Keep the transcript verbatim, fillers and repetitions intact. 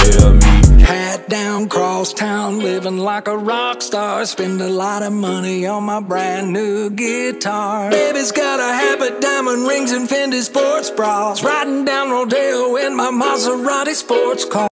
yeah, me. Hat down, cross town, living like a rock star. Spend a lot of money on my brand new guitar. Baby's got a habit, diamond rings and Fendi sports bras. Riding down Rodeo in my Maserati sports car.